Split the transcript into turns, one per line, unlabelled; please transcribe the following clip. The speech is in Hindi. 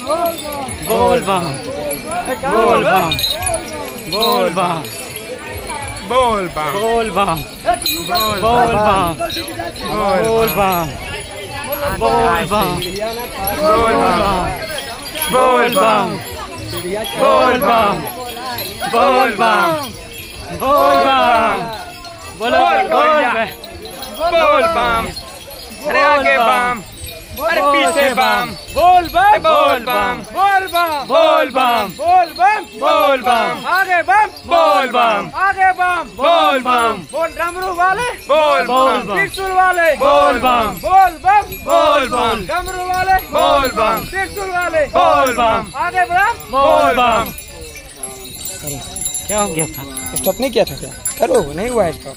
बोल बम बोल बम बोल बम
बोल बम
बोल बम बोल बम बोल बम बोल बम
बोल बम
बोल बम बोल बम बोल बम बोल बम बोलो बोल
बोल बम। अरे आगे बम, अरे पीछे बम।
बोल बम
बोल बम
बोल बम
बोल बम
बोल बम
बोल बम
आगे बम
बोल बम
आगे बम
बोल बम
बोल डमरू वाले
बोल बम
त्रिशूल वाले
बोल बम
बोल बम
बोल बम
डमरू वाले
बोल बम
त्रिशूल वाले
बोल बम
आगे बम
बोल बम।
क्या हो गया था?
स्टॉप नहीं किया था क्या? करो, नहीं हुआ है स्टॉप।